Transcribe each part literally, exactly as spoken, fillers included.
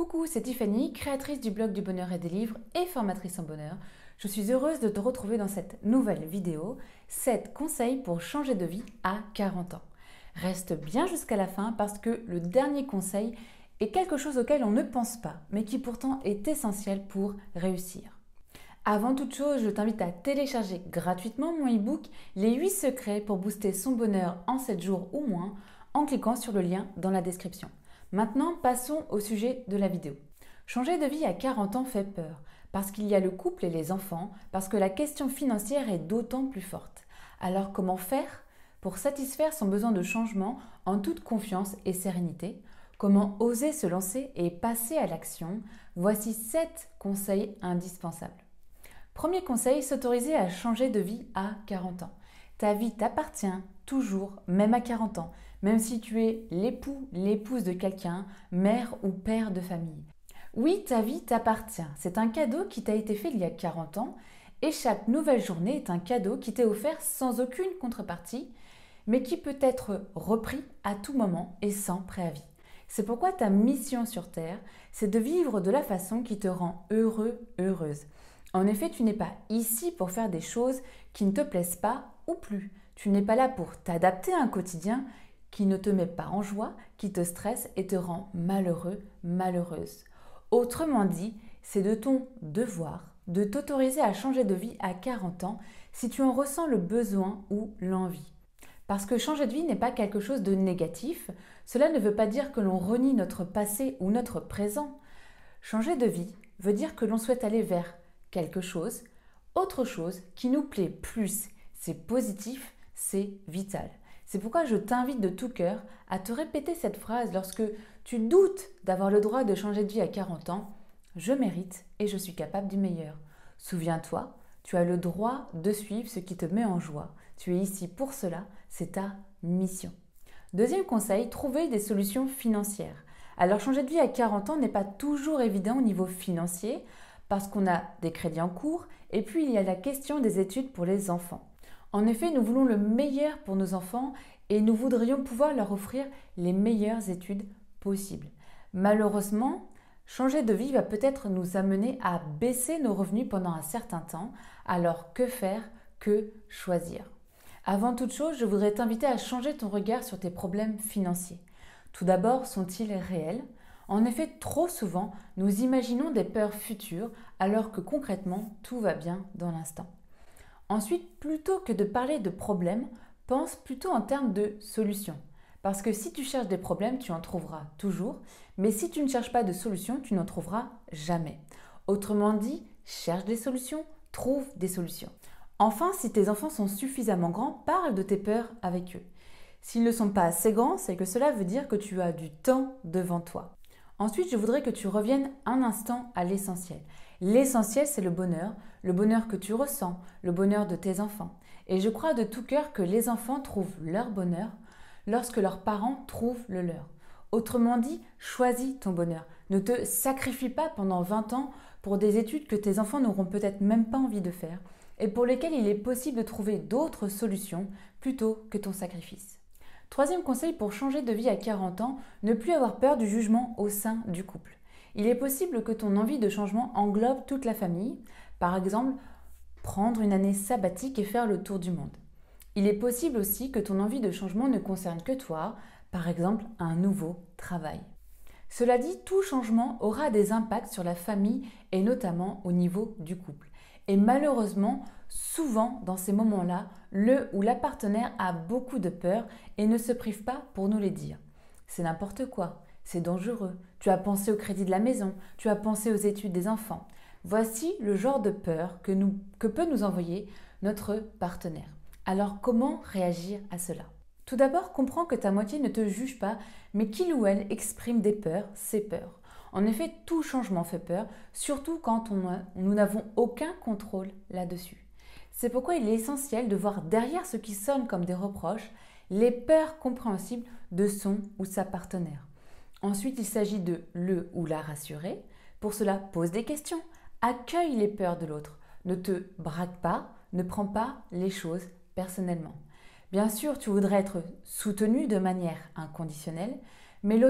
Coucou, c'est Tiffany, créatrice du blog du bonheur et des livres et formatrice en bonheur. Je suis heureuse de te retrouver dans cette nouvelle vidéo, sept conseils pour changer de vie à quarante ans. Reste bien jusqu'à la fin parce que le dernier conseil est quelque chose auquel on ne pense pas, mais qui pourtant est essentiel pour réussir. Avant toute chose, je t'invite à télécharger gratuitement mon e-book Les huit secrets pour booster son bonheur en sept jours ou moins en cliquant sur le lien dans la description. Maintenant, passons au sujet de la vidéo. Changer de vie à quarante ans fait peur, parce qu'il y a le couple et les enfants, parce que la question financière est d'autant plus forte. Alors comment faire pour satisfaire son besoin de changement en toute confiance et sérénité? Comment oser se lancer et passer à l'action? Voici sept conseils indispensables. Premier conseil, s'autoriser à changer de vie à quarante ans. Ta vie t'appartient toujours, même à quarante ans, même si tu es l'époux, l'épouse de quelqu'un, mère ou père de famille. Oui, ta vie t'appartient. C'est un cadeau qui t'a été fait il y a quarante ans et chaque nouvelle journée est un cadeau qui t'est offert sans aucune contrepartie, mais qui peut être repris à tout moment et sans préavis. C'est pourquoi ta mission sur Terre, c'est de vivre de la façon qui te rend heureux, heureuse. En effet, tu n'es pas ici pour faire des choses qui ne te plaisent pas ou plus. Tu n'es pas là pour t'adapter à un quotidien qui ne te met pas en joie, qui te stresse et te rend malheureux, malheureuse. Autrement dit, c'est de ton devoir de t'autoriser à changer de vie à quarante ans si tu en ressens le besoin ou l'envie. Parce que changer de vie n'est pas quelque chose de négatif, cela ne veut pas dire que l'on renie notre passé ou notre présent. Changer de vie veut dire que l'on souhaite aller vers quelque chose, autre chose qui nous plaît plus. C'est positif, c'est vital. C'est pourquoi je t'invite de tout cœur à te répéter cette phrase lorsque tu doutes d'avoir le droit de changer de vie à quarante ans. Je mérite et je suis capable du meilleur. Souviens-toi, tu as le droit de suivre ce qui te met en joie. Tu es ici pour cela, c'est ta mission. Deuxième conseil, trouver des solutions financières. Alors changer de vie à quarante ans n'est pas toujours évident au niveau financier parce qu'on a des crédits en cours et puis il y a la question des études pour les enfants. En effet, nous voulons le meilleur pour nos enfants et nous voudrions pouvoir leur offrir les meilleures études possibles. Malheureusement, changer de vie va peut-être nous amener à baisser nos revenus pendant un certain temps. Alors que faire? Que choisir? Avant toute chose, je voudrais t'inviter à changer ton regard sur tes problèmes financiers. Tout d'abord, sont-ils réels? En effet, trop souvent, nous imaginons des peurs futures alors que concrètement, tout va bien dans l'instant. Ensuite, plutôt que de parler de problèmes, pense plutôt en termes de solutions. Parce que si tu cherches des problèmes, tu en trouveras toujours, mais si tu ne cherches pas de solutions, tu n'en trouveras jamais. Autrement dit, cherche des solutions, trouve des solutions. Enfin, si tes enfants sont suffisamment grands, parle de tes peurs avec eux. S'ils ne sont pas assez grands, c'est que cela veut dire que tu as du temps devant toi. Ensuite, je voudrais que tu reviennes un instant à l'essentiel. L'essentiel, c'est le bonheur, le bonheur que tu ressens, le bonheur de tes enfants. Et je crois de tout cœur que les enfants trouvent leur bonheur lorsque leurs parents trouvent le leur. Autrement dit, choisis ton bonheur. Ne te sacrifie pas pendant vingt ans pour des études que tes enfants n'auront peut-être même pas envie de faire et pour lesquelles il est possible de trouver d'autres solutions plutôt que ton sacrifice. Troisième conseil pour changer de vie à quarante ans, ne plus avoir peur du jugement au sein du couple. Il est possible que ton envie de changement englobe toute la famille, par exemple, prendre une année sabbatique et faire le tour du monde. Il est possible aussi que ton envie de changement ne concerne que toi, par exemple, un nouveau travail. Cela dit, tout changement aura des impacts sur la famille et notamment au niveau du couple. Et malheureusement, souvent dans ces moments-là, le ou la partenaire a beaucoup de peur et ne se prive pas pour nous les dire. C'est n'importe quoi, c'est dangereux, tu as pensé au crédit de la maison, tu as pensé aux études des enfants. Voici le genre de peur que, nous, que peut nous envoyer notre partenaire. Alors comment réagir à cela? Tout d'abord, comprends que ta moitié ne te juge pas, mais qu'il ou elle exprime des peurs, ses peurs. En effet, tout changement fait peur, surtout quand on a, nous n'avons aucun contrôle là-dessus. C'est pourquoi il est essentiel de voir derrière ce qui sonne comme des reproches, les peurs compréhensibles de son ou sa partenaire. Ensuite, il s'agit de le ou la rassurer. Pour cela, pose des questions, accueille les peurs de l'autre, ne te braque pas, ne prends pas les choses personnellement. Bien sûr, tu voudrais être soutenu de manière inconditionnelle, mais l'autre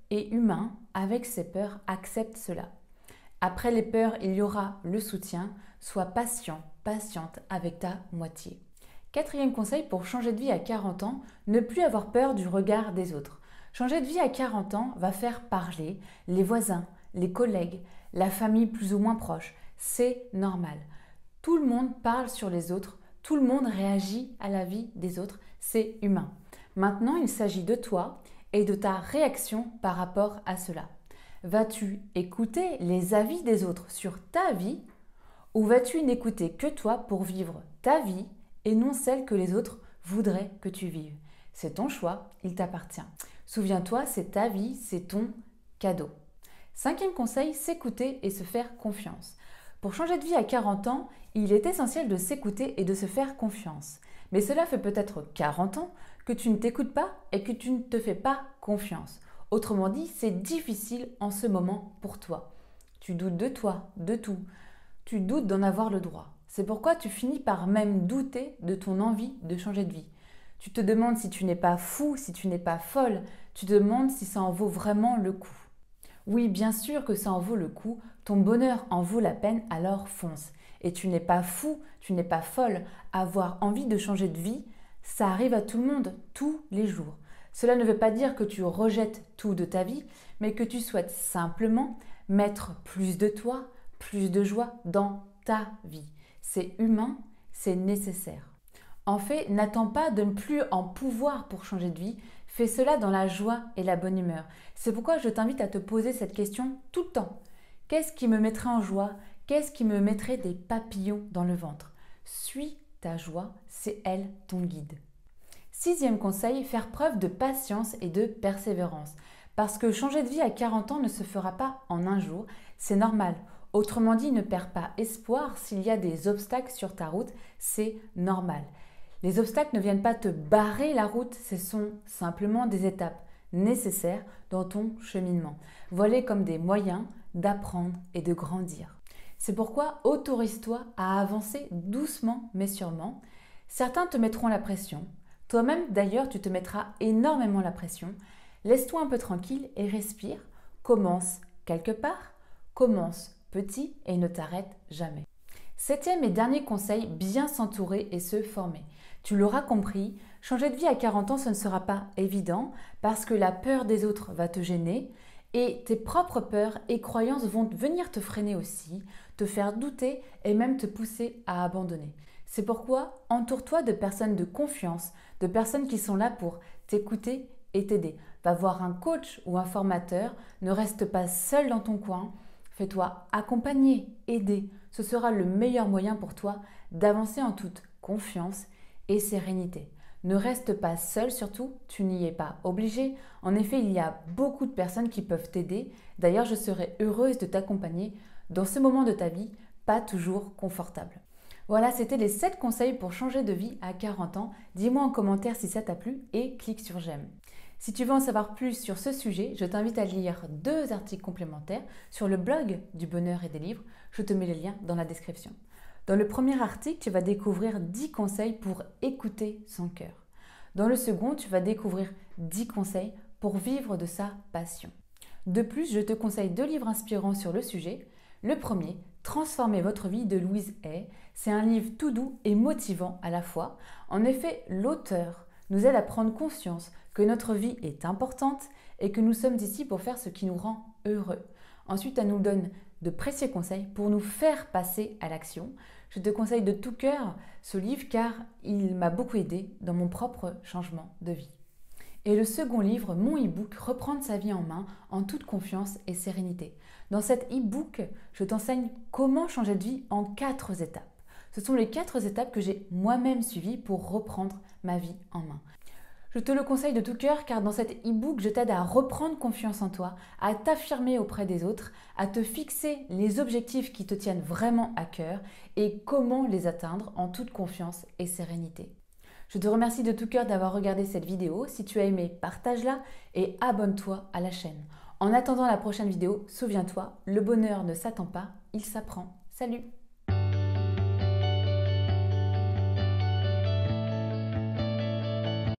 est humain, avec ses peurs, accepte cela. Après les peurs, il y aura le soutien. Sois patient, patiente avec ta moitié. Quatrième conseil pour changer de vie à quarante ans, ne plus avoir peur du regard des autres. Changer de vie à quarante ans va faire parler les voisins, les collègues, la famille plus ou moins proche. C'est normal. Tout le monde parle sur les autres, tout le monde réagit à la vie des autres, c'est humain. Maintenant, il s'agit de toi et de ta réaction par rapport à cela. Vas-tu écouter les avis des autres sur ta vie ou vas-tu n'écouter que toi pour vivre ta vie et non celle que les autres voudraient que tu vives? C'est ton choix, il t'appartient. Souviens-toi, c'est ta vie, c'est ton cadeau. Cinquième conseil, s'écouter et se faire confiance. Pour changer de vie à quarante ans, il est essentiel de s'écouter et de se faire confiance. Mais cela fait peut-être quarante ans que tu ne t'écoutes pas et que tu ne te fais pas confiance. Autrement dit, c'est difficile en ce moment pour toi. Tu doutes de toi, de tout. Tu doutes d'en avoir le droit. C'est pourquoi tu finis par même douter de ton envie de changer de vie. Tu te demandes si tu n'es pas fou, si tu n'es pas folle. Tu te demandes si ça en vaut vraiment le coup. Oui, bien sûr que ça en vaut le coup. Ton bonheur en vaut la peine, alors fonce. Et tu n'es pas fou, tu n'es pas folle. Avoir envie de changer de vie, ça arrive à tout le monde, tous les jours. Cela ne veut pas dire que tu rejettes tout de ta vie, mais que tu souhaites simplement mettre plus de toi, plus de joie dans ta vie. C'est humain, c'est nécessaire. En fait, n'attends pas de ne plus en pouvoir pour changer de vie. Fais cela dans la joie et la bonne humeur. C'est pourquoi je t'invite à te poser cette question tout le temps. Qu'est-ce qui me mettrait en joie? Qu'est-ce qui me mettrait des papillons dans le ventre? Suis ta joie, c'est elle ton guide. Sixième conseil, faire preuve de patience et de persévérance. Parce que changer de vie à quarante ans ne se fera pas en un jour, c'est normal. Autrement dit, ne perds pas espoir s'il y a des obstacles sur ta route, c'est normal. Les obstacles ne viennent pas te barrer la route, ce sont simplement des étapes nécessaires dans ton cheminement. Voilà comme des moyens d'apprendre et de grandir. C'est pourquoi autorise-toi à avancer doucement mais sûrement. Certains te mettront la pression. Toi-même d'ailleurs, tu te mettras énormément la pression. Laisse-toi un peu tranquille et respire. Commence quelque part. Commence petit et ne t'arrête jamais. Septième et dernier conseil, bien s'entourer et se former. Tu l'auras compris, changer de vie à quarante ans, ce ne sera pas évident parce que la peur des autres va te gêner et tes propres peurs et croyances vont venir te freiner aussi, te faire douter et même te pousser à abandonner. C'est pourquoi entoure-toi de personnes de confiance, de personnes qui sont là pour t'écouter et t'aider. Va voir un coach ou un formateur, ne reste pas seul dans ton coin, fais-toi accompagner, aider. Ce sera le meilleur moyen pour toi d'avancer en toute confiance et sérénité. Ne reste pas seul surtout, tu n'y es pas obligé. En effet, il y a beaucoup de personnes qui peuvent t'aider. D'ailleurs, je serai heureuse de t'accompagner dans ce moment de ta vie, pas toujours confortable. Voilà, c'était les sept conseils pour changer de vie à quarante ans. Dis-moi en commentaire si ça t'a plu et clique sur j'aime. Si tu veux en savoir plus sur ce sujet, je t'invite à lire deux articles complémentaires sur le blog du bonheur et des livres. Je te mets le lien dans la description. Dans le premier article, tu vas découvrir dix conseils pour écouter son cœur. Dans le second, tu vas découvrir dix conseils pour vivre de sa passion. De plus, je te conseille deux livres inspirants sur le sujet. Le premier, Transformer votre vie de Louise Hay. C'est un livre tout doux et motivant à la fois. En effet, l'auteur nous aide à prendre conscience que notre vie est importante et que nous sommes ici pour faire ce qui nous rend heureux. Ensuite, elle nous donne de précieux conseils pour nous faire passer à l'action. Je te conseille de tout cœur ce livre car il m'a beaucoup aidé dans mon propre changement de vie. Et le second livre, mon e-book, Reprendre sa vie en main en toute confiance et sérénité. Dans cet e-book, je t'enseigne comment changer de vie en quatre étapes. Ce sont les quatre étapes que j'ai moi-même suivies pour reprendre ma vie en main. Je te le conseille de tout cœur car dans cet e-book, je t'aide à reprendre confiance en toi, à t'affirmer auprès des autres, à te fixer les objectifs qui te tiennent vraiment à cœur et comment les atteindre en toute confiance et sérénité. Je te remercie de tout cœur d'avoir regardé cette vidéo. Si tu as aimé, partage-la et abonne-toi à la chaîne. En attendant la prochaine vidéo, souviens-toi, le bonheur ne s'attend pas, il s'apprend. Salut!